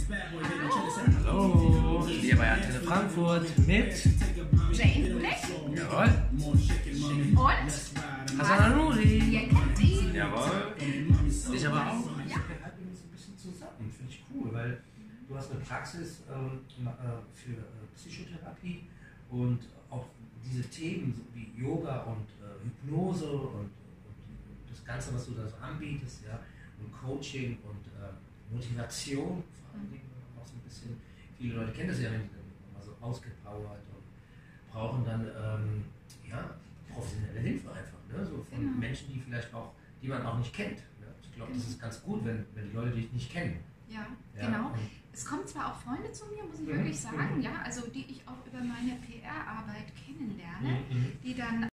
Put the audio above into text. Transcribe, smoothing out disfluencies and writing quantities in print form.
Hallo, hier bei Antenne Frankfurt mit Jane Ludek. Jawohl. Und Hasan Nouri. ihr kennt sie. Jawohl. Ich aber auch. Ja. Wir halten uns ein bisschen zusammen, finde ich cool, weil du hast eine Praxis für Psychotherapie und auch diese Themen so wie Yoga und Hypnose und das Ganze, was du da so anbietest, ja, und Coaching und Motivation, vor allen Dingen auch so ein bisschen, viele Leute kennen das ja, wenn die dann mal so ausgepowert und brauchen dann professionelle Hilfe einfach, ne? So von Menschen, die vielleicht auch, die man auch nicht kennt. Ne? Ich glaube, das ist ganz gut, wenn die Leute dich nicht kennen. Ja, genau. Es kommen zwar auch Freunde zu mir, muss ich wirklich sagen, ja, also die ich auch über meine PR-Arbeit kennenlerne, die dann